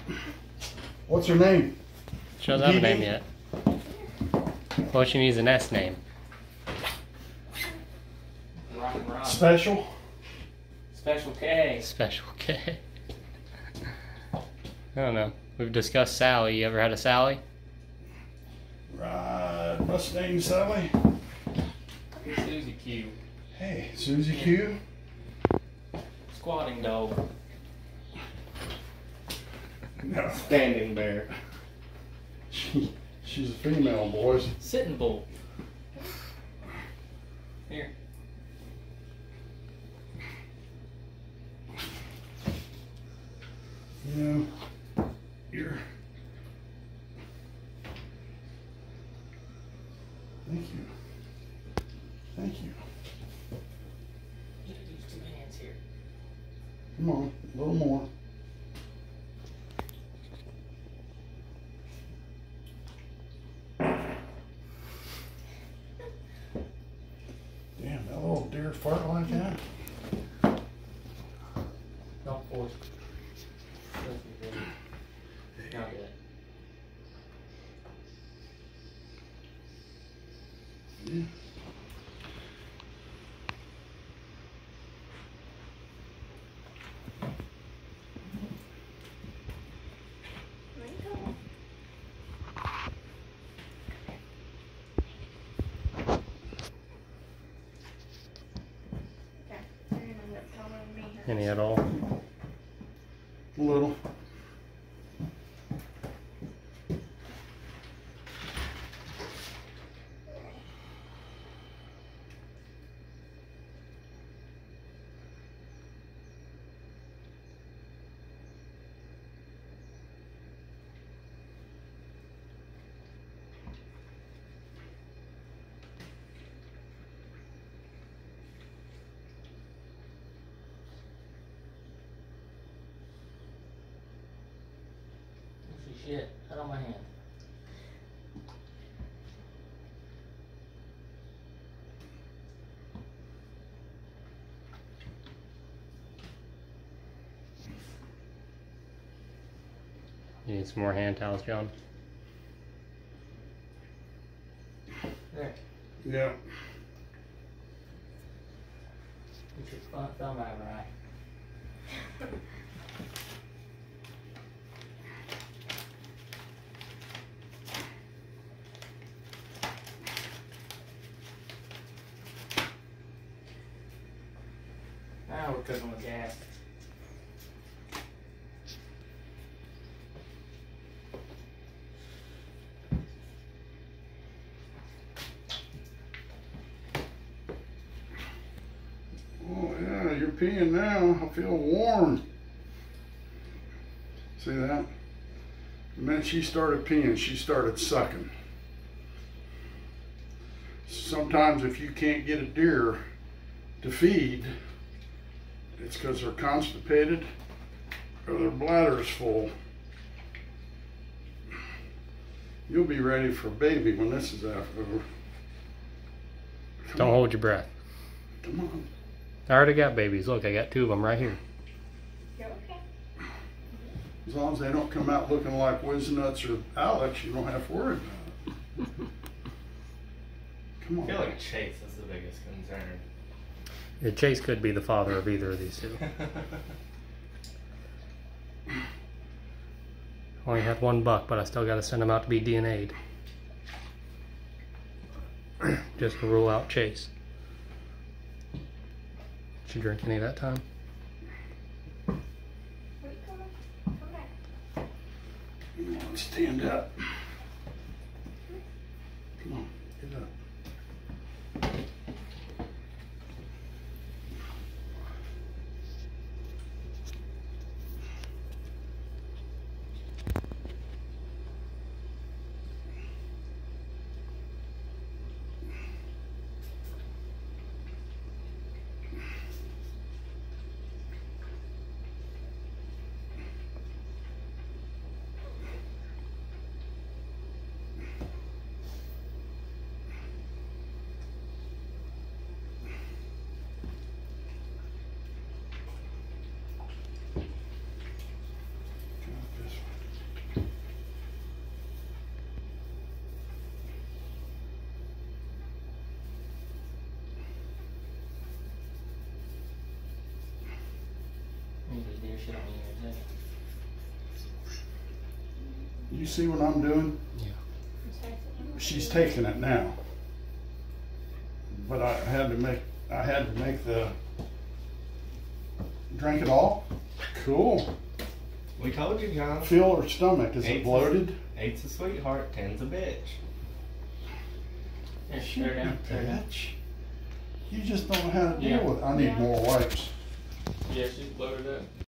What's her name? She doesn't have a name yet. Well, she needs an S name. Special? Special K. Special K. I don't know. We've discussed Sally. You ever had a Sally? Right. Mustang Sally. Susie Q. Hey, Susie Q. Squatting dog. No. Standing bear. She's a female, boys. Sitting bull. Here. You know, you're... Thank you. Thank you. You can use 2 hands here. Come on, a little more. Damn, that little deer fart like that? Don't force. Not yet. Yeah. Any at all? A little. Shit, out on my hand. You need some more hand towels, John? There. Yeah. Get your thumb out right. Now we're cooking with gas. Oh yeah, you're peeing now. I feel warm. See that? The minute she started peeing, she started sucking. Sometimes if you can't get a deer to feed, it's because they're constipated or their bladder is full. You'll be ready for a baby when this is over. Don't hold your breath. Come on. I already got babies. Look, I got 2 of them right here. You're okay. As long as they don't come out looking like Whiznuts or Alex, you don't have to worry about it. Come I on. feel like Chase is the biggest concern. Yeah, Chase could be the father of either of these 2. Only had 1 buck, but I still got to send him out to be DNA'd. Just to rule out Chase. Did you drink any of that time? Where you coming? Come back. Come on, stand up. Come on, get up. shit on you. You see what I'm doing? She's taking it now. But I had to make the drink it all. Cool. We told you, John. Feel her stomach. Is it bloated? 8's a sweetheart, 10's a bitch. Yeah, tear down, tear down. Bitch. You just don't know how to deal Yeah. with it. I need Yeah. more wipes. Yeah, she's bloated up.